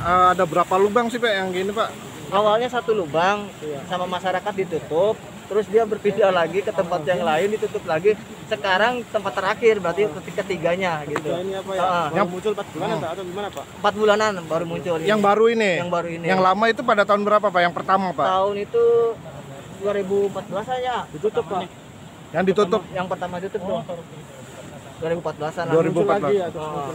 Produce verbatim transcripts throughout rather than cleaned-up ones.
uh, ada berapa lubang sih Pak yang gini Pak? Awalnya satu lubang sama masyarakat ditutup, terus dia berpindah lagi ke tempat yang lain ditutup lagi. Sekarang tempat terakhir berarti ketiganya gitu. Ini apa ya? Uh, Yang muncul empat bulanan hmm. atau gimana Pak? empat bulanan baru muncul. Ini. Yang baru ini. Yang baru ini. Yang lama itu pada tahun berapa Pak? Yang pertama Pak? Tahun itu dua ribu empat belas aja. Ditutup Pak. Yang ditutup. Yang pertama tutup tuh. dua ribu empat belasan. dua ribu empat belas. Lagi, ya, oh.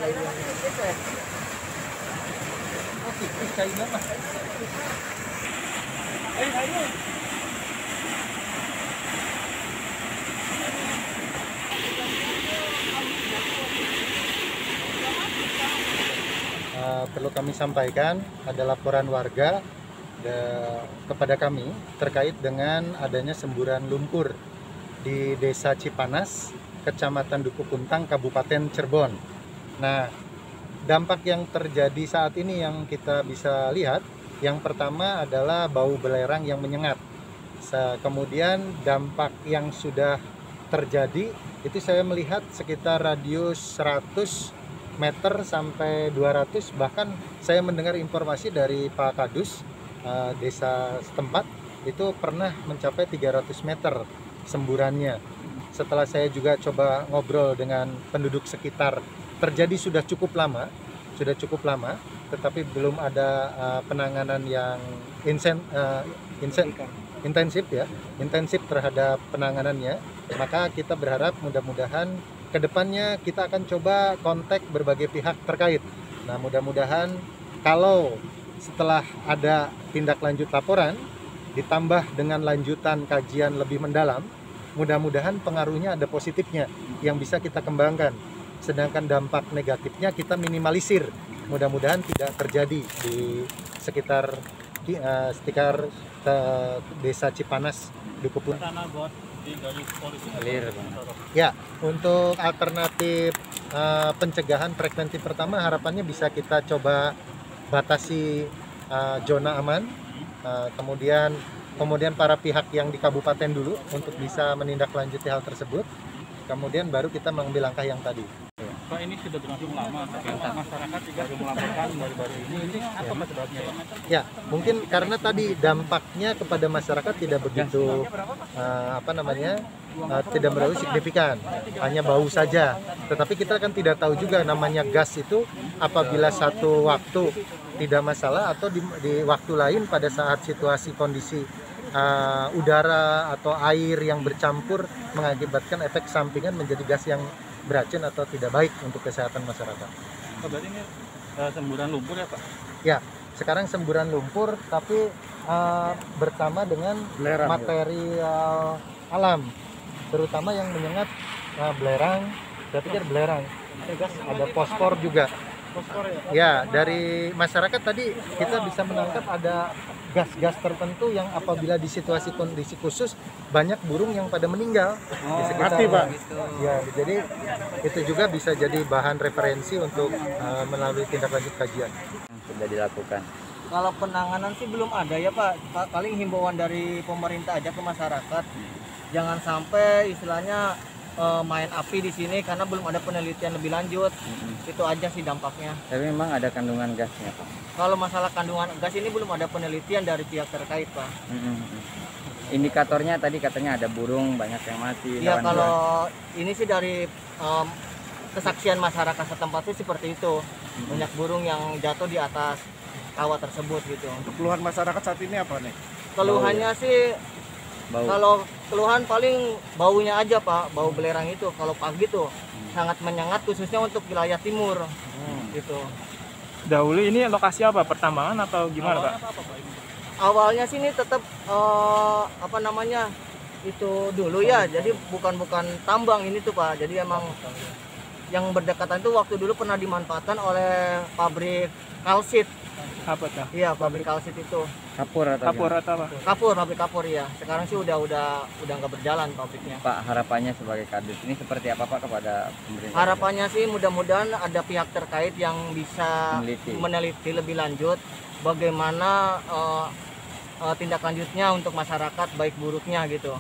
Uh, perlu kami sampaikan ada laporan warga de, kepada kami terkait dengan adanya semburan lumpur di Desa Cipanas, Kecamatan Duku Puntang, Kabupaten Cirebon. Nah, dampak yang terjadi saat ini yang kita bisa lihat, yang pertama adalah bau belerang yang menyengat. Kemudian dampak yang sudah terjadi itu saya melihat sekitar radius seratus meter sampai dua ratus, bahkan saya mendengar informasi dari Pak Kadus uh, desa setempat itu pernah mencapai tiga ratus meter semburannya. Setelah saya juga coba ngobrol dengan penduduk sekitar, terjadi sudah cukup lama, sudah cukup lama, tetapi belum ada uh, penanganan yang insen, uh, insen, intensif ya, intensif terhadap penanganannya. Maka kita berharap mudah-mudahan kedepannya kita akan coba kontak berbagai pihak terkait. Nah, mudah-mudahan kalau setelah ada tindak lanjut laporan ditambah dengan lanjutan kajian lebih mendalam, mudah-mudahan pengaruhnya ada positifnya yang bisa kita kembangkan. Sedangkan dampak negatifnya kita minimalisir. Mudah-mudahan tidak terjadi di sekitar uh, sekitar uh, Desa Cipanas, Duku Puntang. Ya, untuk alternatif uh, pencegahan preventif pertama harapannya bisa kita coba batasi uh, zona aman, uh, kemudian kemudian para pihak yang di kabupaten dulu untuk bisa menindaklanjuti hal tersebut, kemudian baru kita mengambil langkah yang tadi. Pak, ini sudah berlangsung lama, tapi masyarakat juga belum melaporkan baru-baru ini. Ini apa sebabnya Pak? Ya, mungkin karena tadi dampaknya kepada masyarakat tidak begitu uh, apa namanya uh, tidak terlalu signifikan, hanya bau saja. Tetapi kita kan tidak tahu juga namanya gas itu apabila satu waktu tidak masalah atau di, di waktu lain pada saat situasi kondisi uh, udara atau air yang bercampur mengakibatkan efek sampingan menjadi gas yang beracun atau tidak baik untuk kesehatan masyarakat. Oh, berarti ini uh, semburan lumpur ya Pak? Ya, sekarang semburan lumpur tapi uh, bersama dengan belerang, material ya? Alam, terutama yang menyengat uh, belerang. Saya pikir belerang. Ada fosfor juga. Fosfor ya? Ya, dari masyarakat tadi kita bisa menangkap ada gas-gas tertentu yang apabila di situasi kondisi khusus banyak burung yang pada meninggal oh, di sekitar mati, Pak. Gitu. Ya, jadi itu juga bisa jadi bahan referensi untuk uh, melalui tindak lanjut kajian. Sudah dilakukan. Kalau penanganan sih belum ada ya Pak. Paling himbauan dari pemerintah aja ke masyarakat. Jangan sampai istilahnya uh, main api di sini karena belum ada penelitian lebih lanjut. Mm-hmm. Itu aja sih dampaknya. Tapi memang ada kandungan gasnya Pak. Kalau masalah kandungan gas ini belum ada penelitian dari pihak terkait Pak. Mm-hmm. Indikatornya tadi katanya ada burung banyak yang mati. Iya, kalau ini sih dari um, kesaksian masyarakat setempat sih seperti itu. Mm-hmm. Banyak burung yang jatuh di atas kawah tersebut gitu. Untuk keluhan masyarakat saat ini apa nih? Keluhannya bau. sih bau. Kalau keluhan paling baunya aja Pak, bau belerang itu. Kalau pagi tuh hmm. sangat menyengat khususnya untuk wilayah timur. Hmm. Gitu. Dahulu ini lokasi apa? Pertambangan atau gimana Pak? Apa, apa, Pak? Awalnya sini tetap uh, apa namanya itu dulu ya, jadi bukan bukan tambang ini tuh Pak. Jadi emang yang berdekatan itu waktu dulu pernah dimanfaatkan oleh pabrik kalsit. Apa tuh? Iya, pabrik kalsit itu. Kapur atau kapur atau apa? Kapur, pabrik kapur ya. Sekarang sih udah udah udah nggak berjalan pabriknya. Pak, harapannya sebagai Kadus ini seperti apa Pak kepada pemerintah? Harapannya sih mudah-mudahan ada pihak terkait yang bisa meneliti, meneliti lebih lanjut bagaimana uh, uh, tindak lanjutnya untuk masyarakat baik buruknya gitu.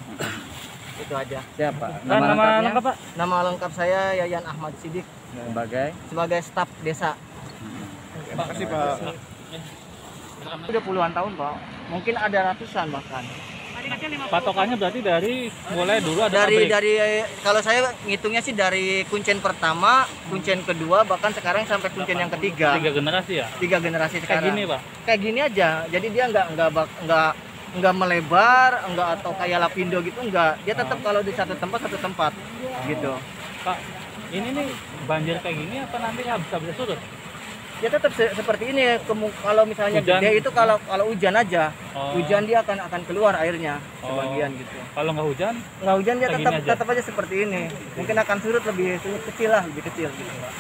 Itu aja. Siapa? Nama, nama lengkapnya? Lengkap Pak? Nama lengkap saya Yayan Ahmad Sidik. Sebagai sebagai staf desa. Terima kasih Pak. Udah puluhan tahun pak, mungkin ada ratusan bahkan. Patokannya berarti dari mulai dulu ada Dari pabrik. dari kalau saya ngitungnya sih dari kuncen pertama, kuncen kedua, bahkan sekarang sampai kuncen yang ketiga. Tiga generasi ya. Tiga generasi Kayak sekarang. gini pak. Kayak gini aja. Jadi dia nggak nggak bak- nggak nggak melebar, nggak atau kayak lapindo gitu nggak. Dia tetap kalau di satu tempat satu tempat gitu. Pak, ini nih banjir kayak gini apa nanti nggak bisa bisa surut? Dia tetap se- seperti ini. Kemu- kalau misalnya Hujan. gede itu kalau kalau hujan aja, Oh. hujan dia akan akan keluar airnya Oh. sebagian gitu. Kalau nggak hujan, Nggak hujan dia Kayak tetap gini aja. tetap aja seperti ini. Mungkin akan surut lebih surut kecil lah, lebih kecil gitu Pak.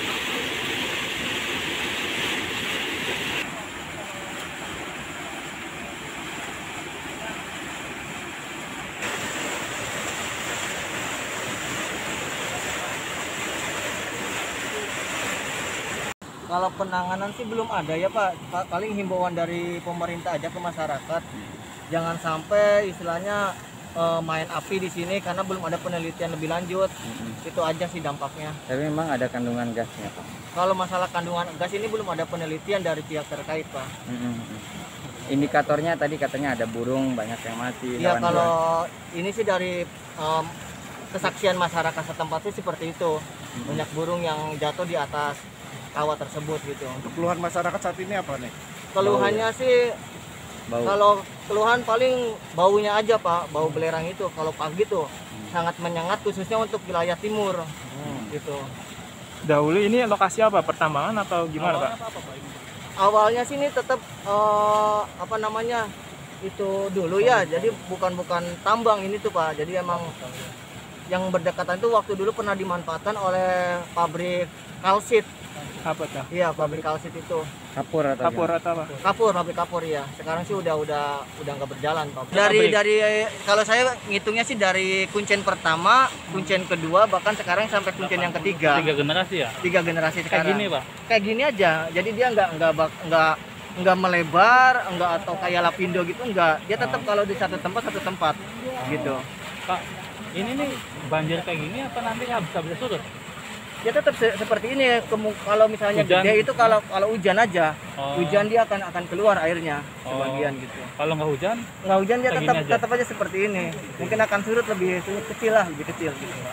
Kalau penanganan sih belum ada ya Pak. Pa- Paling himbauan dari pemerintah aja ke masyarakat. Jangan sampai istilahnya eh, main api di sini karena belum ada penelitian lebih lanjut. Itu aja sih dampaknya. Tapi memang ada kandungan gasnya Pak. Kalau masalah kandungan gas ini belum ada penelitian dari pihak terkait Pak. Indikatornya tadi katanya ada burung banyak yang mati. Ya hewan kalau ini sih dari em, kesaksian masyarakat setempat sih seperti itu. Banyak burung yang jatuh di atas kawah tersebut gitu. Untuk keluhan masyarakat saat ini apa nih? Keluhannya sih bau. kalau keluhan paling baunya aja Pak, bau belerang itu kalau pagi tuh sangat menyengat khususnya untuk wilayah timur gitu. Dahulu ini lokasi apa? Pertambangan atau gimana Pak? Awalnya sini tetap eh, apa namanya itu dulu ya, jadi bukan bukan tambang ini tuh Pak, jadi emang yang berdekatan itu waktu dulu pernah dimanfaatkan oleh pabrik kalsit. Apa tuh? Iya, pabrik kalsit itu. Kapur atau Kapur gimana? atau apa? Kapur, pabrik kapur ya. Sekarang sih udah udah udah nggak berjalan Pak. Pabrik. Dari dari kalau saya ngitungnya sih dari kuncen pertama, kuncen kedua, bahkan sekarang sampai kuncen yang ketiga. tiga generasi ya. Tiga generasi Kayak sekarang. gini pak. Kayak gini aja. Jadi dia nggak nggak bak- nggak nggak melebar, nggak atau kayak lapindo gitu nggak. Dia tetap kalau di satu tempat satu tempat gitu. Pak, ini nih banjir kayak gini apa nanti nggak bisa bisa surut? Dia tetap se- seperti ini. Kemu- kalau misalnya Hujan. gede itu kalau kalau hujan aja, Oh. hujan dia akan akan keluar airnya Oh. sebagian gitu. Kalau nggak hujan, Nggak hujan dia Kayak tetap gini aja. tetap aja seperti ini. Mungkin akan surut lebih surut kecil lah, lebih kecil gitu Pak.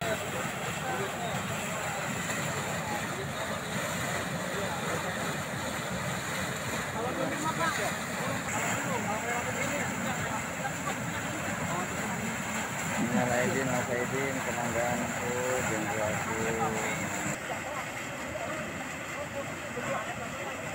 Minal aidin wal faizin, Kemanggaan generasi.